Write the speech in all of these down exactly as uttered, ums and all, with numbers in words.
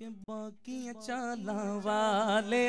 के बाकी चाला वाले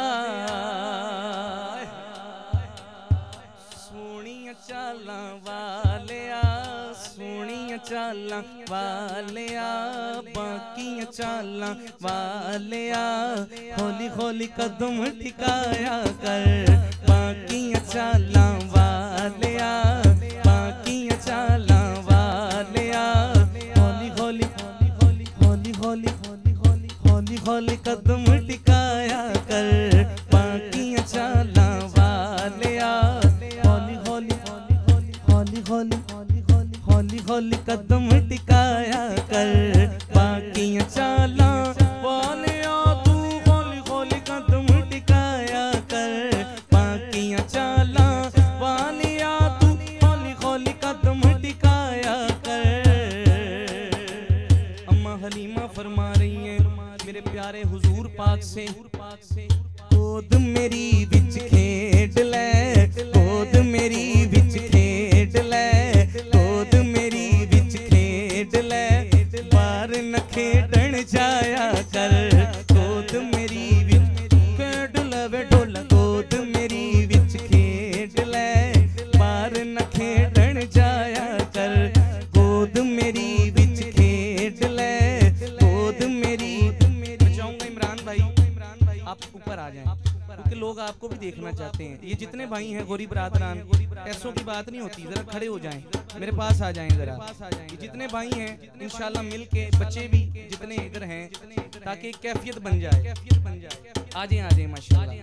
सोनिया चाला वाले सोनिया चाला वाले बाकी चाला वाले होली होली कदम टिकाया कर बाकी चाला वाले बाकी चाला वाले होली होली होली होली होली होली होली कदम टिकाया कर बाकी चाला वाले होली होली होली होली होली होली कदम टिकाया कर बाकी चाला वाले तू होली होली कदम टिकाया कर बाकी चाला वाले तू होली होली कदम टिकाया कर। अम्मा हलीमा फरमा रही हैं मेरे प्यारे हुजूर पाक से, गोद मेरी बिच खेड ले गोद मेरी बिच खेड ले गोद मेरी बिच खेड ले बार न खेडन जाया कर गोद मेरी बिच खेड ले डोला गोद मेरी बिच खेड ले बार न खेडन जाया कर गोद मेरी बिच खेड ले गोद मेरी। मैं चाहूंगा इमरान भाई आप ऊपर आ जाएं क्योंकि लोग आपको भी देखना चाहते हैं। ये जितने भाई हैं गोरी बरादरान, पैसों की बात नहीं होती, जरा खड़े हो जाएं मेरे पास आ जाएं जरा। ये जितने भाई हैं इंशाल्लाह मिल के बच्चे भी जितने इधर हैं ताकि कैफियत बन जाए आ जाएं आ जाएं माशाल्लाह।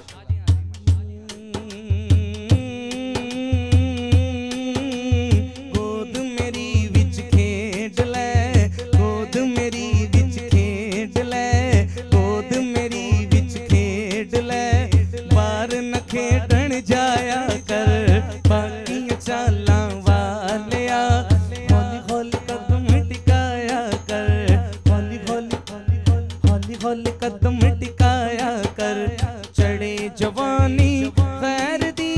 गोद मेरी बिच खेड ले गोद मेरी बिच खेड ले गोद मेरी बिच खेड ले बार न खेडन जाया कर बाकी चाला वाले होली होली कदम टिकाया कर होली होली होली होली कदम टिकाया कर। चढ़े जवानी खैर दी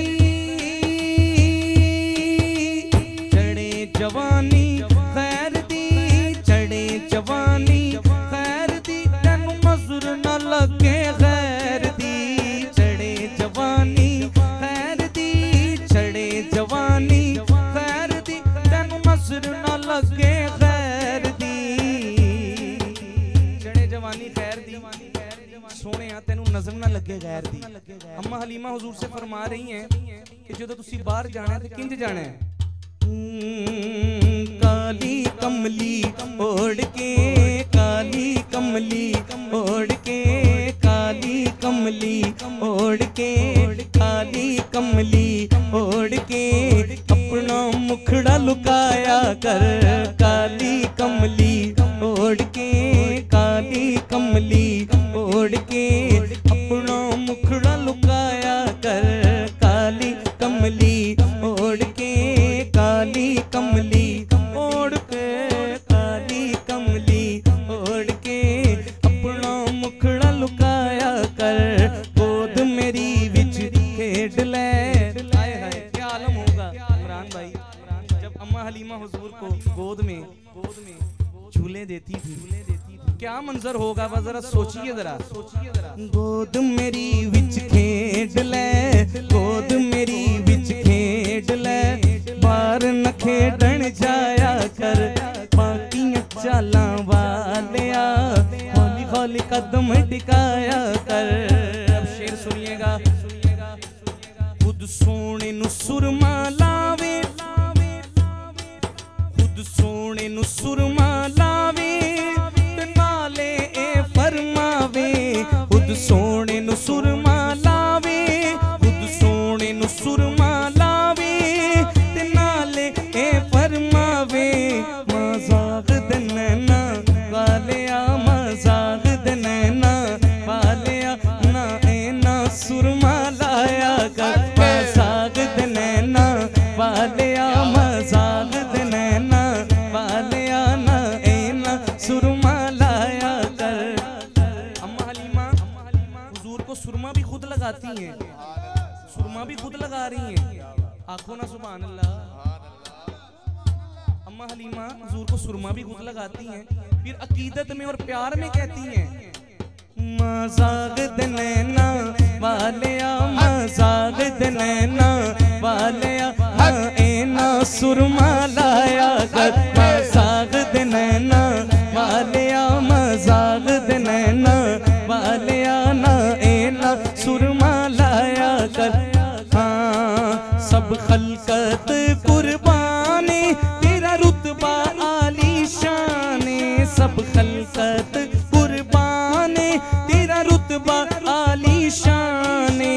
चढ़े जवानी खैर दी चढ़े जवानी खैर दी तेनू मजूर न लगे खैर दी चढ़े जवानी खैर दी चढ़े जवानी खैर दी तेनू मजूर न लगे खैर दी चढ़े जवानी खैर दी सोने तेनू नजर ना लगे गैर दी। अम्मा हलीमा हुजूर से फरमा रही हैं कि जो तुसी बाहर जाना है तो किंज जाना है। काली कमली ओढ़ के काली कमली ओढ़ के काली कमली ओढ़ के काली कमली ओढ़ के अपना मुखड़ा लुकाया कर काली कमली ओढ़ के काली कमली ओढ़ के अपना मुखड़ा लुकाया कर काली कमली ओढ़ के काली कमली ओढ़ के काली कमली ओढ़ के अपना मुखड़ा लुकाया कर गोद मेरी बिच खेड ले। हाय हाय क्या आलम होगा इमरान भाई जब अम्मा हलीमा हुजूर को गोद में गोद में झूले देती थी क्या मंजर होगा बस जरा सोचिए जरा सोचिए जरा। गोद मेरी बिच खेड ले गोद मेरी बिच खेड ले बार न खेडन जाया कर बाकी चाला वाले होली होली कदम टिकाया कर। अब शेर सुनिएगा खुद सोने नु सुरमा लावे खुद सोने नु सुरमा लावे नाले ए फरमावे खुद सोने नु सुरमा लावे खुद सोने नु सुरमा लावे ते नाले ए फरमावे मजाक दे नैना वाले मजाक दे नैना वाले ना ए ना सुरमा लाया कर मजाक दे नैना वाले मजाक दे नैना वाले ना ए ना सुरमा सुरमा भी खुद लगाती हैं सुरमा भी खुद लगा रही हैं आंखों ना सुभान अल्लाह। अम्मा हलीमा हुजूर को सुरमा भी खुद लगाती हैं फिर अकीदत में और प्यार में कहती हैं मजाक नैना वालिया मजाक नैना वालिया ना सुरमा लाया कर मजाक नैना वालिया मजाक नैना वालिया ना एना सुरमा लाया कर। हाँ सब खलकत कुर्बानी तेरा रुतबा आली शाने सब खलकत कुर्बानी तेरा रुतबा आली शाने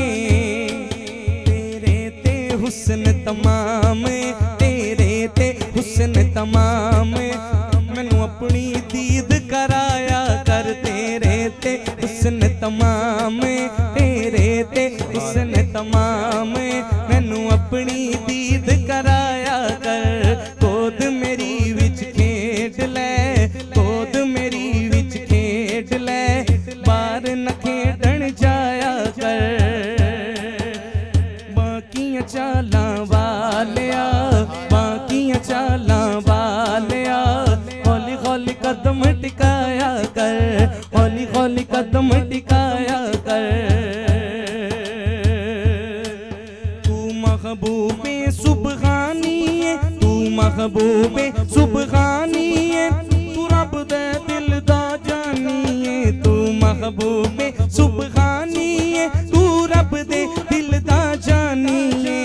तेरे ते हुस्न तमाम तेरे ते हुस्न तमाम मैनू अपनी दीद कराया कर तेरे ते हुस्न तमाम तेरे ते हुस्न तमाम मैनू अपनी दीद कराया कर। गोद मेरी विच खेड ले गोद मेरी विच खेड ले बाहर न खेडन जाया कर। बाकियां चालां वालिया बाकियां चालां वालिया हौली हौली कदम टिकाया कर हौली हौली कदम टिकाया कर। तू महबूबे सुबहानी है तू महबूबे सुबहानी है तू रब दे दिल दा जानी है तू महबूबे सुबहानी है तू रब दे दिल दा जानी है।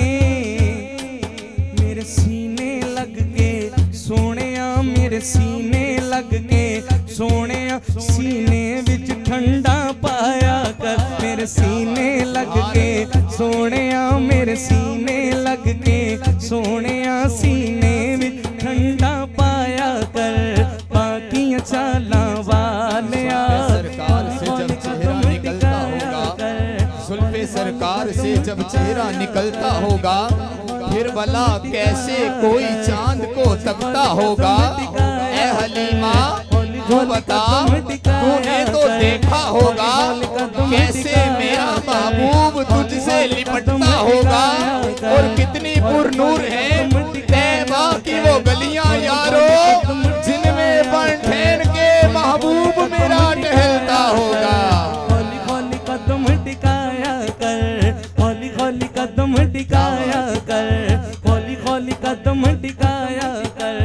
मेरे सीने लग के सोनिया मेरे सीने लग के सोनिया सीने विच ठंडा पाया कर मेरे सीने लग के सोनिया मेरे सीने लग के सोनिया सीने विच ठंडा पाया कर। बाकियां चालां वालिया सरकार से जब चेहरा निकलता होगा जुल्फे सरकार से जब चेहरा निकलता होगा फिर भला कैसे कोई चांद को तकता होगा। ए हलीमा तू बता तूने तो देखा होगा कैसे मेरा महबूब तुझसे लिपटता होगा और कितनी पुरनूर है तैबा की वो गलियां यारो जिनमें बन ठहर के महबूब मेरा टहलता होगा। हौली हौली कदम टिकाया कर हौली हौली कदम टिकाया कर हौली हौली कदम टिकाया कर।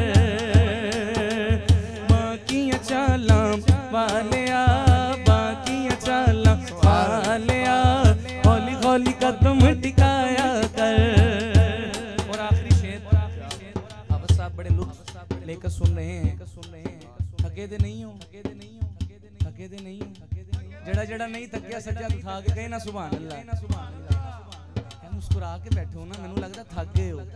बाकियां चालां वालिया बाकियां चालां वालिया हौली हौली कदम टिकाया कर। और आखिरी शेर आप साहब बड़े लुत्फ लेकर सुन रहे हैं थके दे नहीं हो थके दे नहीं हो जड़ा जड़ा नहीं थकिया सज्जा उठा के कहे ना सुभान अल्लाह मुस्कुरा के बैठो ना मैनू लगता थक गए हो।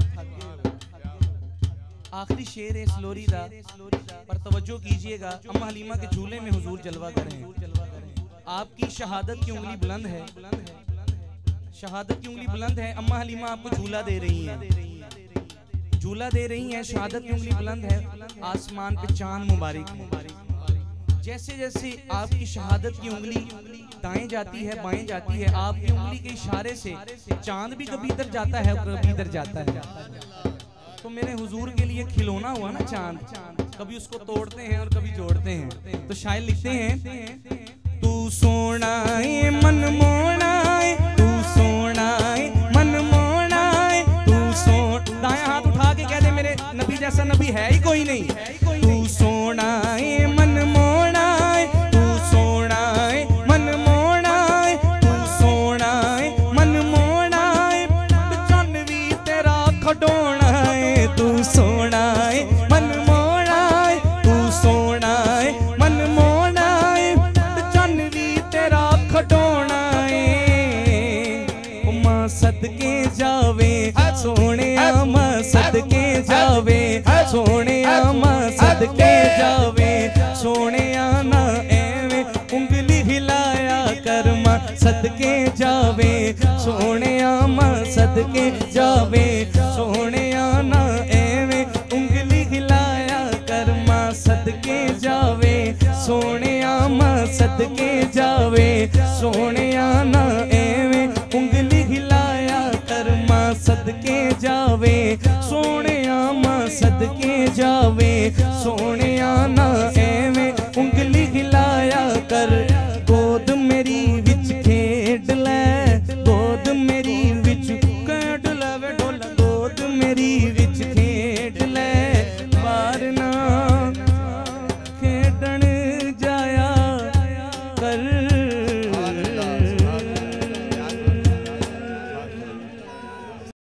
आखिरी शेर है इस लोरी दा पर तवज्जो कीजिएगा अम्मा हलीमा के झूले में हुजूर जलवा कर रहे हैं। आपकी शहादत की उंगली बुलंद है शहादत की उंगली बुलंद है अम्मा हलीमा आपको झूला दे रही हैं झूला दे रही हैं शहादत की उंगली बुलंद है आसमान पे चांद मुबारक है। जैसे जैसे आपकी शहादत की उंगली दाएं जाती है बाएं जाती है आपकी उंगली के इशारे से चांद भी कभी इधर जाता है और कभी इधर जाता है। तो मेरे हुजूर के लिए खिलौना हुआ ना चांद कभी उसको तोड़ते हैं और कभी जोड़ते हैं। तो शायर लिखते हैं तू सोना है मन मोना है तू सोना है मन मोना है तू सो दाएं हाथ उठा के कह दे मेरे नबी जैसा नबी है ही कोई नहीं। तू सोना है मन मोना है तू सोना है मन मोना है तू सोना है मन मोना है चन भी तेरा खडोना है तू सोना है मन मोना है तू सोना है मन मोना है चन भी तेरा खडोना है। मां सदके जावे सोने मां सदके जावे सोने मां सदके जावे सोने ना एवे उंगली हिलाया कर मां सदके जावे सोने मां सदके जावे सोने ना एवे उंगली हिलाया कर मां सदके जावे सोने मां सदके जावे सोने ना एवे उंगली हिलाया कर मां सदके जावे सोने मां सदके जावे सोने ना कर